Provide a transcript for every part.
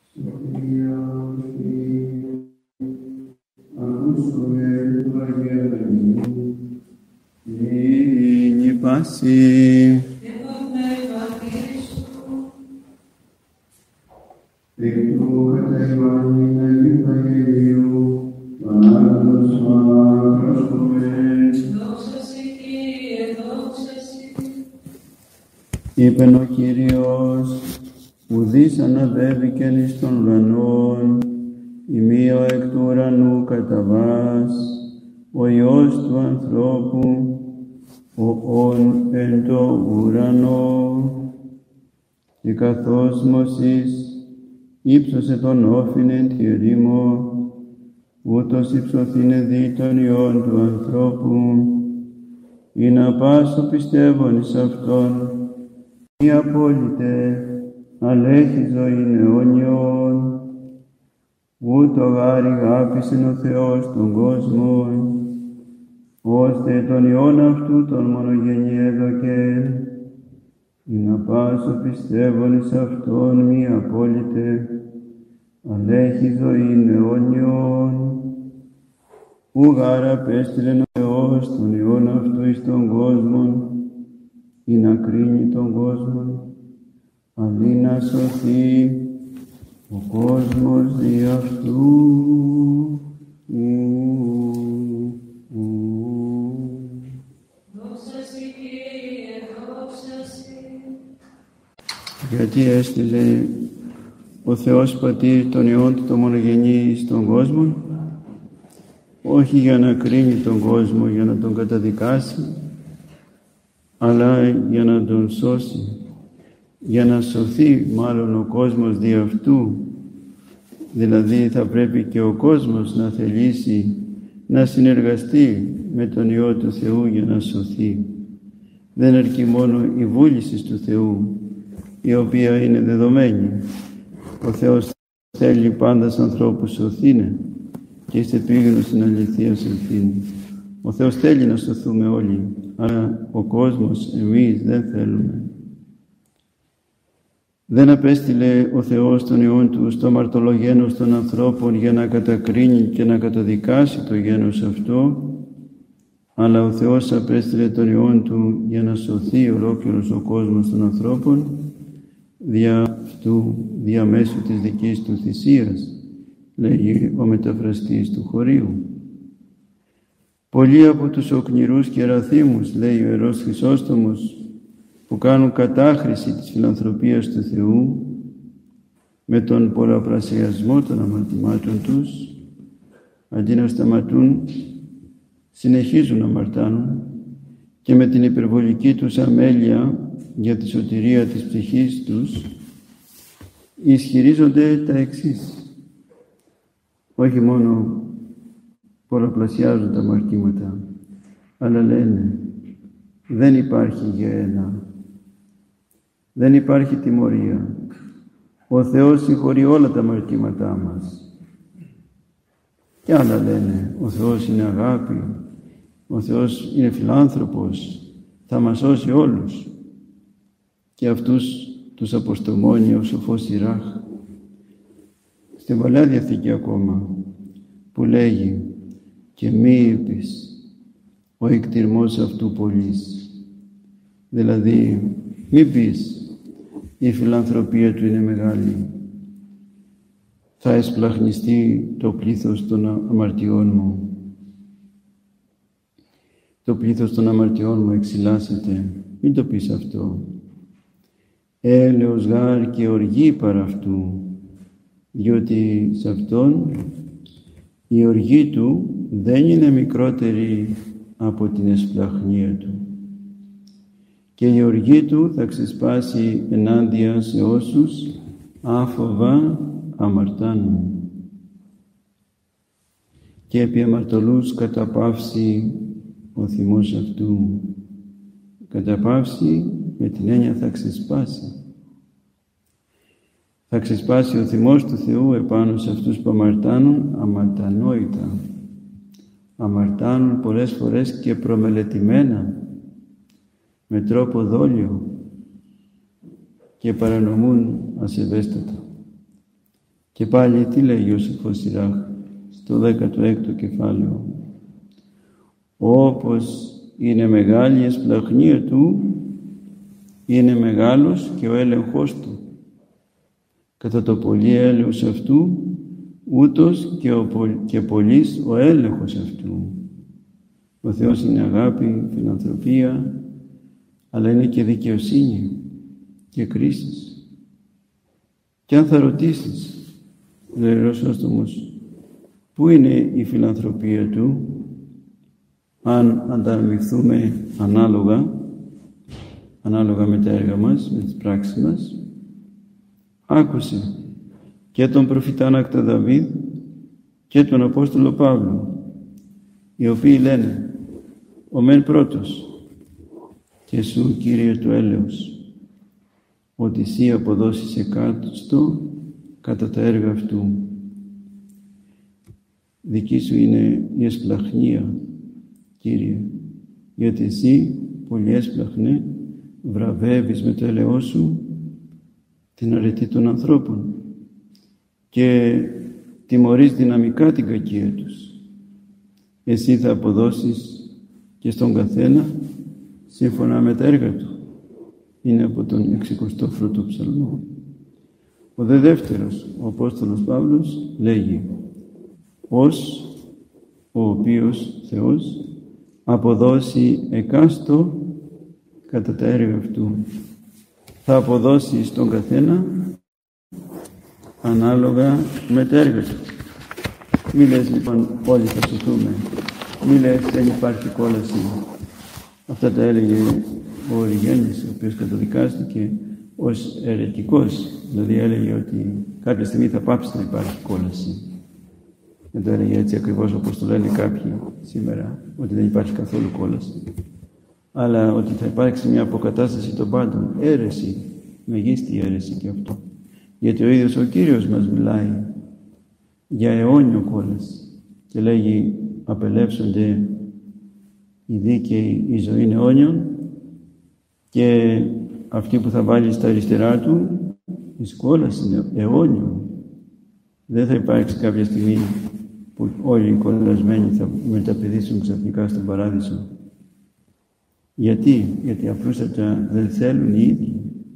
Ήγη πάση. Εκτού κατεβάνει Ευαγγελίου, Πανάγος μακροσκοπές. Δόξα σοι, Κύριε, δόξα σοι. Είπεν ο Κύριος, ουδείς αναδεύηκεν εις των ουρανών, ημίω εκ του ουρανού καταβάς, ο Υιός του ανθρώπου, ον εν το ουρανό. Και καθώς Μωσής ύψωσε τον όφιν εν τη ερήμο, ούτως υψωθήνε δι των Υιών του ανθρώπου, ή να πάσω πιστεύων εις Αυτόν, ή απόλυτε, αλλά έχει ζωήν αιώνιον. Ούτω γάρ αγάπησεν ο Θεός τον κόσμο, ώστε τον Υιόν Αυτού τον μονογενή έδωκε, ή να πάσω πιστεύων εις Αυτόν μη απόλυτε, αλλά έχει ζωήν αιώνιον. Ου γάρ απέστειλεν ο Θεός τον Υιόν Αυτού εις τον κόσμον, ή να κρίνει τον κόσμον, αλλή να σωθεί ο κόσμος δι' Αυτού. Δόξα σοι, Κύριε, δόξα σοι. Γιατί έστειλε ο Θεός Πατήρ τον Υιόν του το μονογενή στον κόσμο, όχι για να κρίνει τον κόσμο, για να τον καταδικάσει, αλλά για να τον σώσει, για να σωθεί μάλλον ο κόσμος δι' αυτού. Δηλαδή θα πρέπει και ο κόσμος να θελήσει να συνεργαστεί με τον Υιό του Θεού για να σωθεί. Δεν αρκεί μόνο η βούληση του Θεού, η οποία είναι δεδομένη. Ο Θεός θέλει πάντα στους ανθρώπους σωθήνε και είστε πήγαινος στην αληθεία σωθήνε. Ο Θεός θέλει να σωθούμε όλοι, αλλά ο κόσμος, εμείς δεν θέλουμε. Δεν απέστειλε ο Θεός τον Υιόν Του στο μαρτωλογένος των ανθρώπων για να κατακρίνει και να καταδικάσει το γένος αυτό, αλλά ο Θεός απέστειλε τον Υιόν Του για να σωθεί ολόκληρος ο κόσμος των ανθρώπων δια μέσου της δικής Του θυσίας, λέγει ο μεταφραστής του χωρίου. Πολλοί από τους οκνηρούς και εραθήμους, λέει ο Ιερός Χρυσόστομος, που κάνουν κατάχρηση της φιλανθρωπίας του Θεού με τον πολλαπλασιασμό των αμαρτημάτων τους, αντί να σταματούν, συνεχίζουν να αμαρτάνουν και με την υπερβολική τους αμέλεια για τη σωτηρία της ψυχής τους ισχυρίζονται τα εξής. Όχι μόνο πολλαπλασιάζουν τα αμαρτήματα, αλλά λένε δεν υπάρχει γέννα, δεν υπάρχει τιμωρία. Ο Θεός συγχωρεί όλα τα αμαρτήματά μας. Και άλλα λένε ο Θεός είναι αγάπη, ο Θεός είναι φιλάνθρωπος, θα μας σώσει όλους. Και αυτούς τους αποστομώνει ο σοφός Σιράχ στην Παλαιά Διαθήκη ακόμα, που λέγει και μη είπεις ο εκτιρμός αυτού πολλής. Δηλαδή μη πεις η φιλανθρωπία του είναι μεγάλη, θα εσπλαχνιστεί το πλήθος των αμαρτιών μου. Το πλήθος των αμαρτιών μου εξηλάσσεται. Μην το πεις αυτό. Έλεος γάρ και οργή παρά αυτού, διότι σε αυτόν η οργή του δεν είναι μικρότερη από την εσπλαχνία του. Και η οργή του θα ξεσπάσει ενάντια σε όσους άφοβα αμαρτάνουν. Και επί αμαρτωλούς καταπαύσει ο θυμός αυτού. Καταπαύσει με την έννοια θα ξεσπάσει. Θα ξεσπάσει ο θυμός του Θεού επάνω σε αυτούς που αμαρτάνουν αμαρτανόητα. Αμαρτάνουν πολλές φορές και προμελετημένα, με τρόπο δόλιο και παρανομούν ασεβέστατα. Και πάλι τι λέγει ο Σοφός Σιράχ στο 16ο κεφάλαιο? Όπως είναι μεγάλη η εσπλαχνία του, είναι μεγάλος και ο έλεγχος του. Κατά το πολύ έλεος αυτού, ούτως και πολύς ο έλεγχος αυτού. Ο Θεός είναι αγάπη, φιλανθρωπία, αλλά είναι και δικαιοσύνη και κρίσεις. Και αν θα ρωτήσεις, λέει ο Χρυσόστομος, πού είναι η φιλανθρωπία του, αν ανταμειφθούμε ανάλογα με τα έργα μας, με τις πράξεις μας? Άκουσε και τον προφητάνακτα Δαβίδ και τον Απόστολο Παύλο, οι οποίοι λένε, ο μεν πρώτος και σου, Κύριε του έλεος, ότι εσύ αποδώσεις εκάστο κατά τα έργα αυτού. Δική σου είναι η εσπλαχνία, Κύριε, γιατί εσύ πολύ έσπλαχνε βραβεύεις με το έλεος σου την αρετή των ανθρώπων και τιμωρείς δυναμικά την κακία τους. Εσύ θα αποδώσεις και στον καθένα σύμφωνα με τα έργα του. Είναι από τον 61ο ψαλμό. Ο δε δεύτερος, ο Απόστολος Παύλος, λέγει, ως ο οποίος Θεός αποδώσει εκάστο κατά τα έργα αυτού. Θα αποδώσει στον καθένα ανάλογα με τα έργα του. Μη λες λοιπόν όλοι θα σωθούμε. Μη λες δεν υπάρχει κόλαση. Αυτά τα έλεγε ο Οριγένης, ο οποίος καταδικάστηκε ως αιρετικός. Δηλαδή έλεγε ότι κάποια στιγμή θα πάψει να υπάρχει κόλαση. Δεν το έλεγε έτσι ακριβώς όπως το λένε κάποιοι σήμερα, ότι δεν υπάρχει καθόλου κόλαση. Αλλά ότι θα υπάρξει μια αποκατάσταση των πάντων. Αίρεση, μεγίστη αίρεση και αυτό. Γιατί ο ίδιος ο Κύριος μας μιλάει για αιώνιο κόλαση και λέγει απελεύσονται οι δίκαιοι, η ζωή είναι αιώνιον και αυτή που θα βάλει στα αριστερά του η κόλαση είναι αιώνιο. Δεν θα υπάρξει κάποια στιγμή που όλοι οι κολλασμένοι θα μεταπηδήσουν ξαφνικά στον παράδεισο. Γιατί απλούστατα δεν θέλουν οι ίδιοι.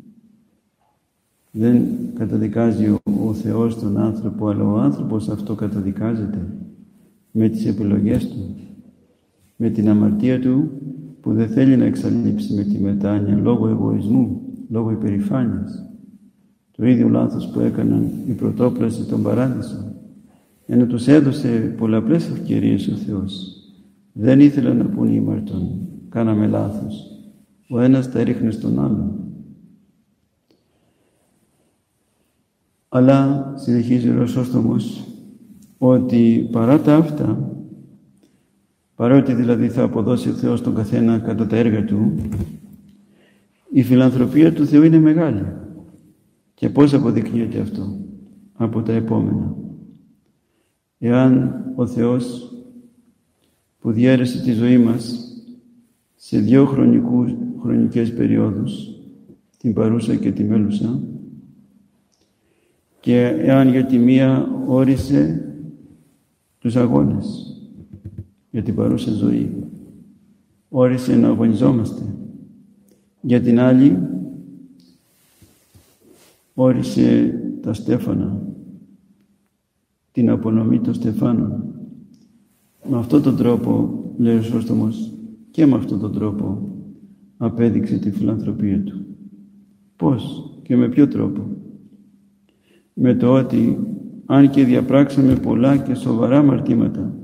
Δεν καταδικάζει ο Θεός τον άνθρωπο, αλλά ο άνθρωπος αυτό καταδικάζεται με τις επιλογές του, με την αμαρτία του που δεν θέλει να εξαλείψει με τη μετάνοια λόγω εγωισμού, λόγω υπερηφάνειας. Το ίδιο λάθος που έκαναν οι πρωτόπλαστοι στον παράδεισο. Ενώ τους έδωσε πολλαπλές ευκαιρίες ο Θεός. Δεν ήθελαν να πούν οι ήμαρτον, κάναμε λάθος. Ο ένας τα ρίχνε στον άλλον. Αλλά συνεχίζει ο Χρυσόστομος ότι παρά τα αυτά, παρότι δηλαδή θα αποδώσει ο Θεός τον καθένα κατά τα έργα του, η φιλανθρωπία του Θεού είναι μεγάλη. Και πώς αποδεικνύεται αυτό? Από τα επόμενα. Εάν ο Θεός που διέρεσε τη ζωή μας σε δύο χρονικές περιόδους, την παρούσα και τη μέλουσα, και εάν για τη μία όρισε τους αγώνες για την παρούσα ζωή, όρισε να αγωνιζόμαστε, για την άλλη όρισε τα στέφανα, την απονομή των στεφάνων. Με αυτόν τον τρόπο, λέει ο Χρυσόστομος, και με αυτόν τον τρόπο απέδειξε τη φιλανθρωπία του. Πώς και με ποιο τρόπο? Με το ότι αν και διαπράξαμε πολλά και σοβαρά αμαρτήματα,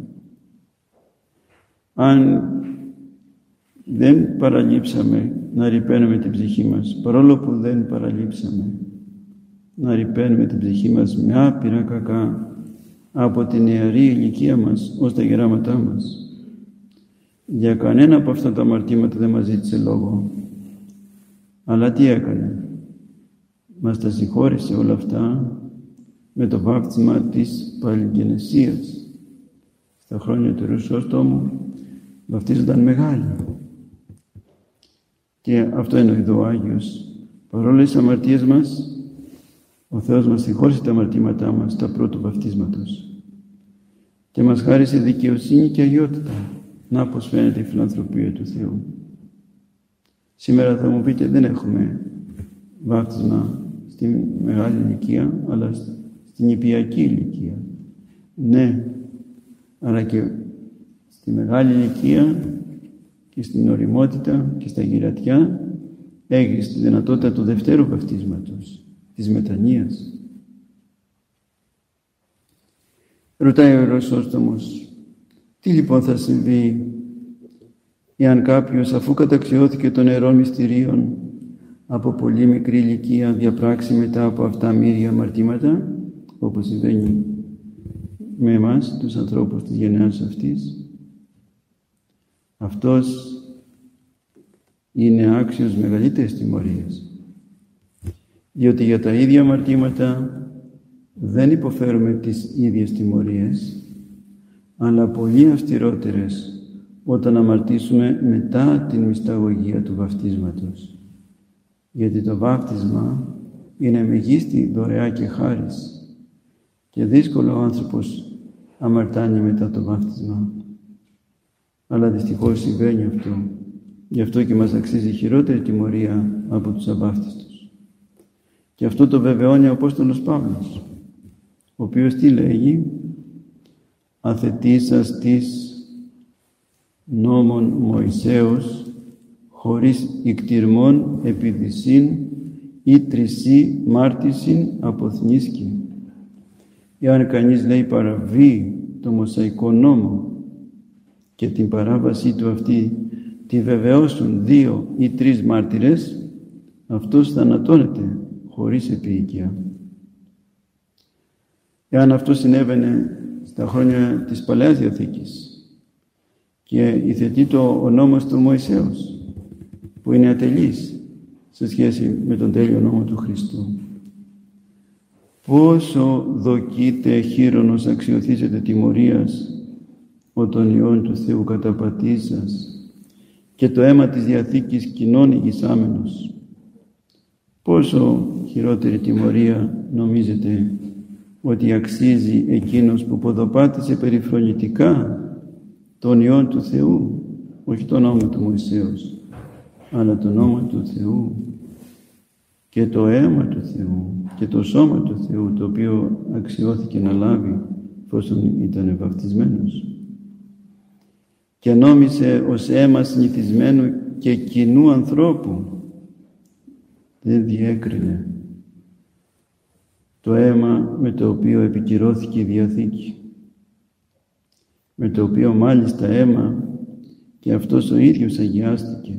αν δεν παραλείψαμε να ρυπαίνουμε την ψυχή μας, παρόλο που δεν παραλείψαμε να ρυπαίνουμε την ψυχή μας με άπειρα κακά από την νεαρή ηλικία μας ως τα γεράματά μας, για κανένα από αυτά τα αμαρτήματα δεν μας ζήτησε λόγο. Αλλά τι έκανε? Μας τα συγχώρησε όλα αυτά με το βάπτισμα της παλιγενεσίας. Στα χρόνια του Χρυσόστομου βαπτίζονταν μεγάλοι. Και αυτό εννοεί εδώ ο Άγιος. Παρόλες τις αμαρτίες μας, Ο Θεός μας συγχώρησε τα αμαρτήματά μας τα πρώτου βαφτίσματος και μας χάρισε δικαιοσύνη και αγιότητα. Να πως φαίνεται η φιλανθρωπία του Θεού. Σήμερα θα μου πείτε, δεν έχουμε βάφτισμα στη μεγάλη ηλικία, αλλά στην νηπιακή ηλικία. Ναι, αλλά και στη μεγάλη ηλικία και στην οριμότητα και στα γυρατιά έχεις τη δυνατότητα του δευτέρου βαφτίσματος, της μετανοίας. Ρωτάει ο Ιεροσόστομος, τι λοιπόν θα συμβεί εάν κάποιος, αφού καταξιώθηκε των νερών μυστηρίων, από πολύ μικρή ηλικία διαπράξει μετά από αυτά μοίρια αμαρτήματα, όπως συμβαίνει με εμάς, τους ανθρώπους της γενιάς αυτής. Αυτός είναι άξιος μεγαλύτερης τιμωρίας, διότι για τα ίδια αμαρτήματα δεν υποφέρουμε τις ίδιες τιμωρίες, αλλά πολύ αυστηρότερες όταν αμαρτήσουμε μετά την μυσταγωγία του βαφτίσματος. Γιατί το βάφτισμα είναι μεγίστη δωρεά και χάρις και δύσκολο ο άνθρωπος αμαρτάνει μετά το βάφτισμα. Αλλά δυστυχώς συμβαίνει αυτό. Γι' αυτό και μας αξίζει χειρότερη τιμωρία από τους αβάφτιστους. Και αυτό το βεβαιώνει ο Απόστολος Παύλος, ο οποίος τι λέγει? «Αθετήσας της νόμων Μωυσέως, χωρίς ικτυρμόν επιδυσίν ή τρισί μάρτυσιν αποθνίσκει». Εάν κανείς, λέει, παραβεί το Μωσαϊκό νόμο και την παράβασή του αυτή τη βεβαιώσουν 2 ή 3 μάρτυρες, αυτός θανατώνεται χωρίς επίοικια. Εάν αυτό συνέβαινε στα χρόνια της Παλαιάς Διαθήκης και υιοθετεί ο νόμος του Μωυσέως, που είναι ατελής σε σχέση με τον τέλειο νόμο του Χριστού, πόσο δοκείται χείρονος αξιοθήσετε τιμωρίας ο των Υιών του Θεού καταπατήσας και το αίμα της Διαθήκης κοινών ηγισάμενος. Πόσο χειρότερη τιμωρία νομίζετε ότι αξίζει εκείνος που ποδοπάτησε περιφρονητικά των Υιών του Θεού, όχι τον νόμο του Μωυσέως, αλλά τον νόμο του Θεού και το αίμα του Θεού και το σώμα του Θεού, το οποίο αξιώθηκε να λάβει εφόσον ήταν βαφτισμένος, και νόμισε ως αίμα συνηθισμένου και κοινού ανθρώπου. Δεν διέκρινε το αίμα με το οποίο επικυρώθηκε η Διαθήκη, με το οποίο μάλιστα αίμα και αυτός ο ίδιος αγιάστηκε,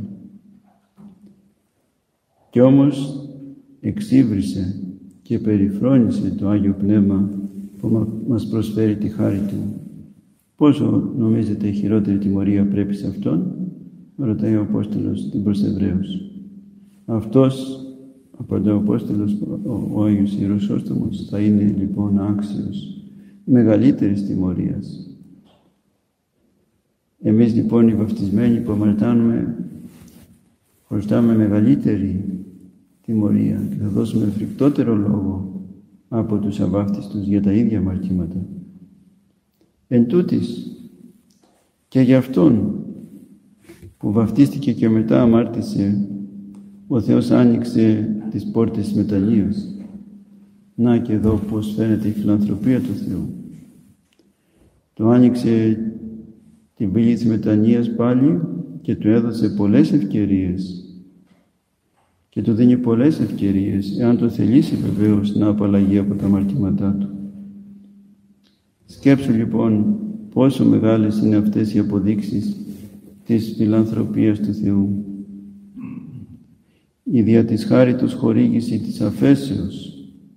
και όμως εξύβρισε και περιφρόνησε το Άγιο Πνεύμα που μας προσφέρει τη χάρη Του. Πόσο νομίζετε χειρότερη τιμωρία πρέπει σε Αυτόν? Ρωτάει ο Απόστολος την προς Εβραίους. Αυτός, απαντά ο Απόστολος, ο Άγιος Ιεροσόστομος, θα είναι λοιπόν άξιος μεγαλύτερης τιμωρίας. Εμείς λοιπόν οι βαφτισμένοι που αμαρτάνουμε χρωστάμε μεγαλύτερη τιμωρία και θα δώσουμε φρικτότερο λόγο από τους αβάφτιστους για τα ίδια αμαρτήματα. Εν τούτοις, και για Αυτόν που βαφτίστηκε και μετά αμάρτησε, ο Θεός άνοιξε τις πόρτες της μετανοίας. Να και εδώ πώς φαίνεται η φιλανθρωπία του Θεού. Του άνοιξε την πύλη της μετανοίας πάλι και του έδωσε πολλές ευκαιρίες. Και του δίνει πολλές ευκαιρίες, εάν το θελήσει βεβαίως να απαλλαγεί από τα αμαρτήματά του. Σκέψου λοιπόν πόσο μεγάλες είναι αυτές οι αποδείξεις της φιλανθρωπίας του Θεού. Η δια της χάριτος χορήγηση της αφέσεως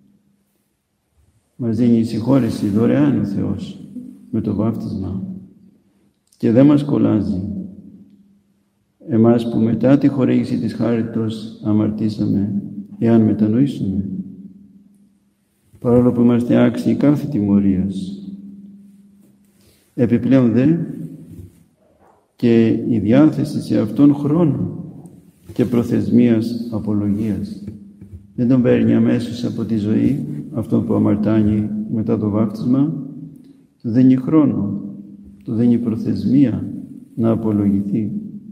μας δίνει η συγχώρεση δωρεάν ο Θεός με το βάφτισμα και δεν μας κολλάζει εμάς που μετά τη χορήγηση της χάριτος αμαρτήσαμε, εάν μετανοήσουμε, παρόλο που είμαστε άξιοι κάθε τιμωρίας. Επιπλέον δε και η διάθεση σε αυτόν χρόνο και προθεσμίας απολογίας. Δεν τον παίρνει αμέσως από τη ζωή, αυτό που αμαρτάνει μετά το βάπτισμα, του δίνει χρόνο, του δίνει προθεσμία να απολογηθεί.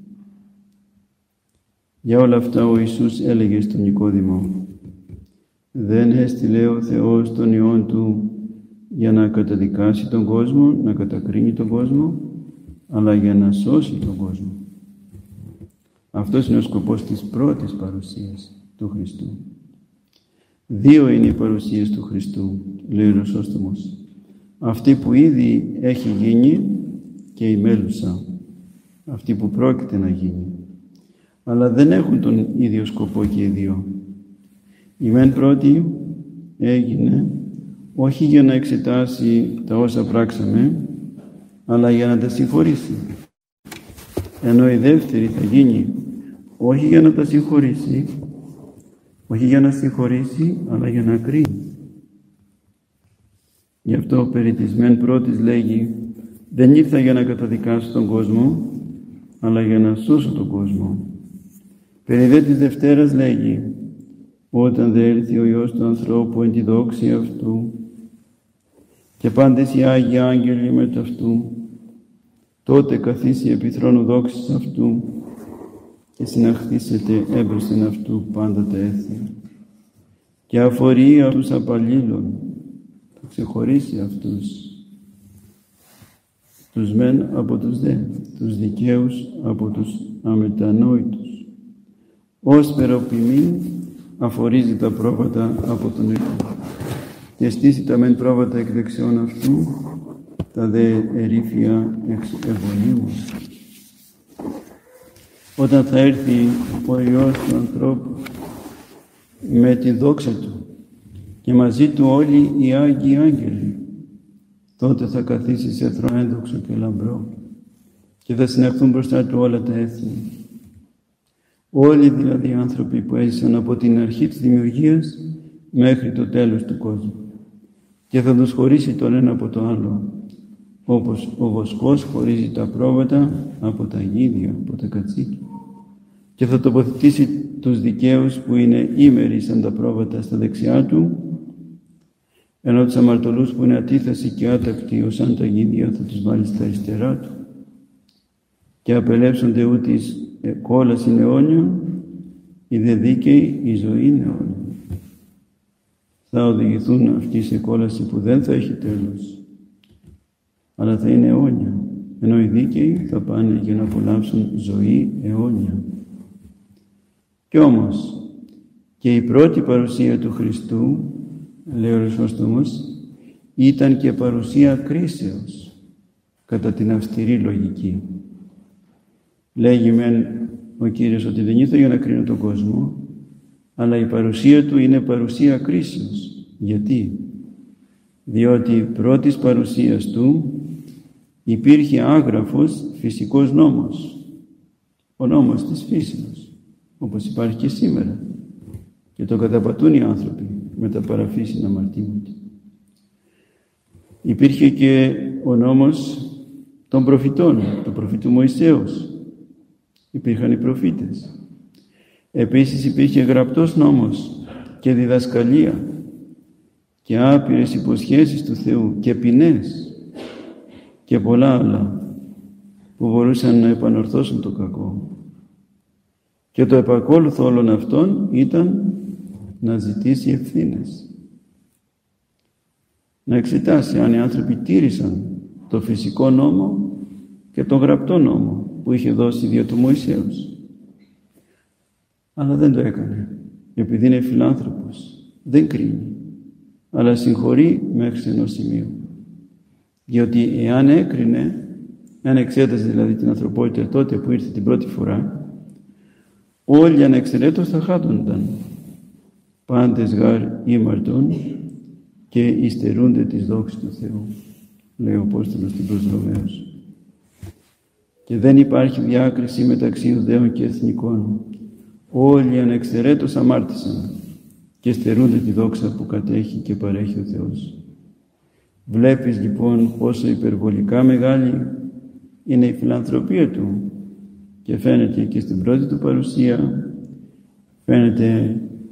Για όλα αυτά ο Ιησούς έλεγε στον Νικόδημο: δεν έστειλε ο Θεός τον Υιόν Του για να καταδικάσει τον κόσμο, να κατακρίνει τον κόσμο, αλλά για να σώσει τον κόσμο. Αυτός είναι ο σκοπός της πρώτης παρουσίας του Χριστού. Δύο είναι οι παρουσίες του Χριστού, λέει ο Ιεροσόστομος. Αυτή που ήδη έχει γίνει και η μέλουσα, αυτή που πρόκειται να γίνει. Αλλά δεν έχουν τον ίδιο σκοπό και οι δύο. Η μεν πρώτη έγινε όχι για να εξετάσει τα όσα πράξαμε, αλλά για να τα συγχωρήσει. Ενώ η δεύτερη θα γίνει όχι για να τα συγχωρήσει, όχι για να συγχωρήσει, αλλά για να κρίνει. Γι' αυτό περί της μεν πρώτης λέγει: δεν ήρθα για να καταδικάσω τον κόσμο, αλλά για να σώσω τον κόσμο. Περί δε της Δευτέρας λέγει: όταν δε έρθει ο Υιός του ανθρώπου εν τη δόξη αυτού και πάντες οι Άγιοι Άγγελοι μετ' αυτού, τότε καθίσει επί θρόνου δόξης αυτού και συναχθήσετε έμπροσθεν αυτού πάντα τα έθνη. Και αφορεί αυτούς απαλλήλων, θα ξεχωρίσει αυτούς, τους μεν από τους δε, τους δικαίους από τους αμετανόητους. Ως περοποιμή αφορίζει τα πρόβατα από τον ήλιο και στήσει τα μεν πρόβατα εκ δεξιών αυτού, τα δε ερήφια εξ ευωνίμων. Όταν θα έρθει ο Υιός του ανθρώπου με τη δόξα Του και μαζί Του όλοι οι Άγιοι Άγγελοι, τότε θα καθίσει σε θρόνο ένδοξο και λαμπρό και θα συνεχθούν μπροστά Του όλα τα έθνη. Όλοι δηλαδή οι άνθρωποι που έζησαν από την αρχή της δημιουργίας μέχρι το τέλος του κόσμου, και θα τους χωρίσει τον ένα από το άλλο, όπως ο βοσκός χωρίζει τα πρόβατα από τα γίδια, από τα κατσίκια, και θα τοποθετήσει τους δικαίους που είναι ήμεροι σαν τα πρόβατα στα δεξιά Του, ενώ τους αμαρτωλούς που είναι ατίθασοι και άτακτοι ως σαν τα γίδια θα τους βάλει στα αριστερά Του. Και απελεύσονται ούτης κόλαση αιώνια, οι δε δίκαιοι η ζωή αιώνια. Θα οδηγηθούν αυτοί σε κόλαση που δεν θα έχει τέλος, αλλά θα είναι αιώνια, ενώ οι δίκαιοι θα πάνε για να απολαύσουν ζωή αιώνια. Κι όμως και η πρώτη παρουσία του Χριστού, λέει ο Χρυσόστομος, ήταν και παρουσία κρίσεως κατά την αυστηρή λογική. Λέγει μεν ο Κύριος ότι δεν ήρθε για να κρίνει τον κόσμο, αλλά η παρουσία Του είναι παρουσία κρίσεως. Γιατί? Διότι πρώτης παρουσίας Του υπήρχε άγραφος φυσικός νόμος, ο νόμος της φύσεως, όπως υπάρχει και σήμερα, και το καταπατούν οι άνθρωποι με τα παραφύσινα αμαρτήματα. Υπήρχε και ο νόμος των προφητών, του προφήτου Μωυσέως. Υπήρχαν οι προφήτες. Επίσης υπήρχε γραπτός νόμος και διδασκαλία και άπειρες υποσχέσεις του Θεού και ποινές και πολλά άλλα που μπορούσαν να επανορθώσουν το κακό. Και το επακόλουθο όλων αυτών ήταν να ζητήσει ευθύνες. Να εξετάσει αν οι άνθρωποι τήρησαν το φυσικό νόμο και το γραπτό νόμο που είχε δώσει δια του Μωυσέως. Αλλά δεν το έκανε, επειδή είναι φιλάνθρωπος. Δεν κρίνει, αλλά συγχωρεί μέχρι σε ενός σημείου. Διότι εάν έκρινε, αν εξέτασε δηλαδή την ανθρωπότητα τότε που ήρθε την πρώτη φορά, όλοι ανεξαιρέτως θα χάτονταν. Πάντες γάρ ήμαρτον και υστερούνται της δόξης του Θεού, λέει ο Απόστολος στην προς Ρωμαίους. Και δεν υπάρχει διάκριση μεταξύ Ιουδαίων και εθνικών. Όλοι ανεξαιρέτως αμάρτησαν και στερούνται τη δόξα που κατέχει και παρέχει ο Θεός. Βλέπεις λοιπόν πόσο υπερβολικά μεγάλη είναι η φιλανθρωπία Του, και φαίνεται και στην πρώτη Του παρουσία, φαίνεται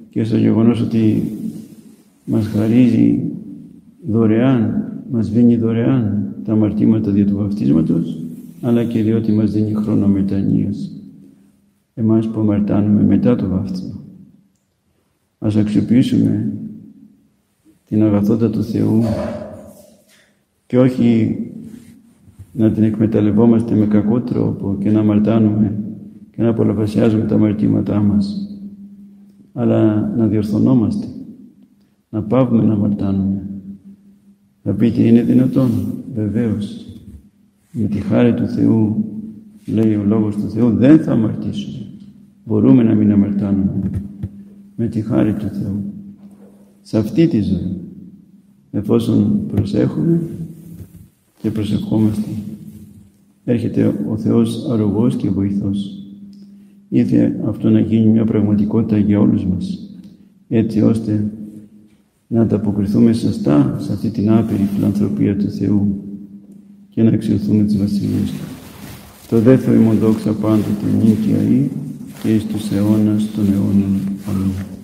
και στο γεγονός ότι μας χαρίζει δωρεάν, μας δίνει δωρεάν τα αμαρτήματα δια του βαπτίσματος, αλλά και διότι μας δίνει χρόνο μετανοίας, εμάς που αμαρτάνουμε μετά το βάπτισμα. Ας αξιοποιήσουμε την αγαθότητα του Θεού και όχι να την εκμεταλλευόμαστε με κακό τρόπο και να αμαρτάνουμε και να πολλαπλασιάζουμε τα αμαρτήματά μας, αλλά να διορθωνόμαστε, να παύουμε να αμαρτάνουμε. Θα πείτε, είναι δυνατόν? Βεβαίως. Με τη χάρη του Θεού, λέει ο Λόγος του Θεού, δεν θα αμαρτήσουμε. Μπορούμε να μην αμαρτάνουμε. Με τη χάρη του Θεού. Σε αυτή τη ζωή. Εφόσον προσέχουμε και προσευχόμαστε. Έρχεται ο Θεός αρρωγός και βοηθός. Ήθελε αυτό να γίνει μια πραγματικότητα για όλους μας. Έτσι ώστε να ανταποκριθούμε σωστά σε αυτή την άπειρη φιλανθρωπία του Θεού και να αξιωθούμε τις βασιλείες Του. Το δε Θεό ημών δόξα πάντοτε νυν και αεί και εις τους αιώνας των αιώνων. Αμήν.